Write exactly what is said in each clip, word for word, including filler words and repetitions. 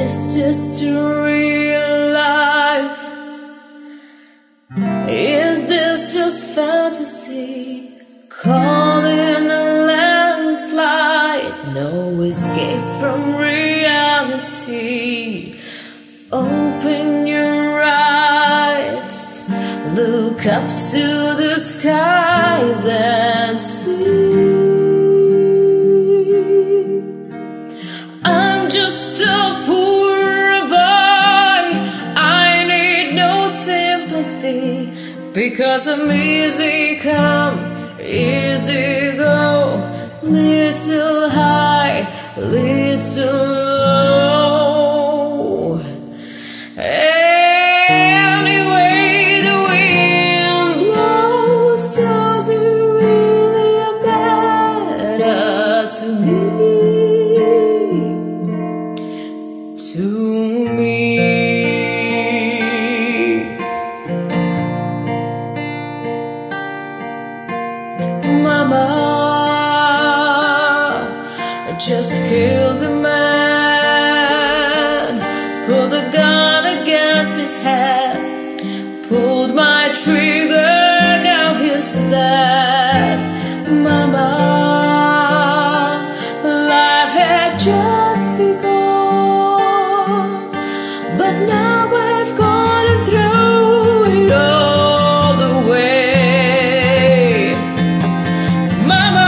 Is this the real life? Is this just fantasy? Caught in a landslide, no escape from reality. Open your eyes, look up to the skies and see. I'm just a poor boy, I need no sympathy, because I'm easy come, easy go, little high, little low. Anyway the wind blows, does it really matter to me? To me. Mama just killed the man, pulled a gun against his head, pulled my trigger, now he's dead. Mama, life had just begun, but now I've gone and thrown it all away. Mama,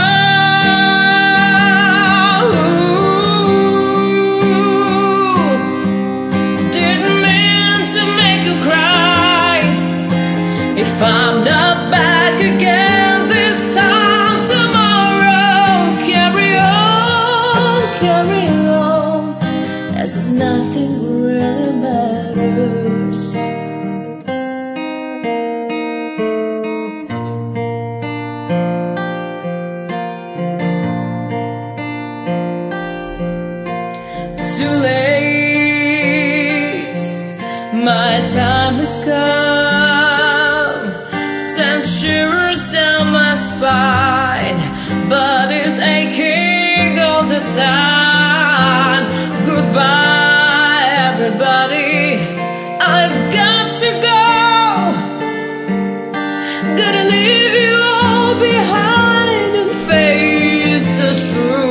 ooh, didn't mean to make you cry. If I'm not back again this time tomorrow, carry on, carry on, as if nothing really matters. Too late, my time has come, sends shivers down my spine, but it's aching all the time. Goodbye everybody, I've got to go, gotta leave you all behind and face the truth.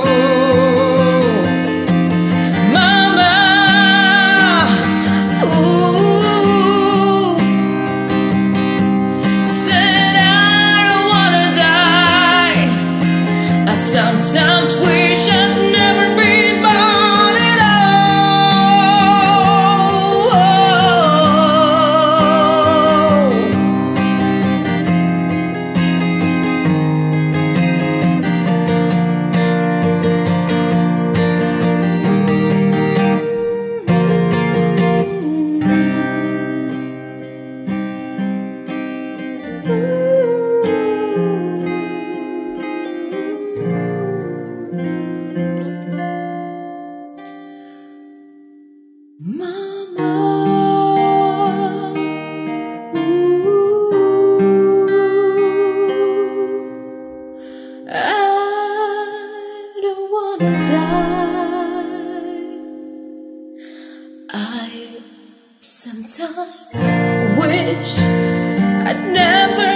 Mama, ooh, said I don't wanna die. I sometimes wish I'd never been born at Mama, ooh, I don't wanna die. I sometimes wish I'd never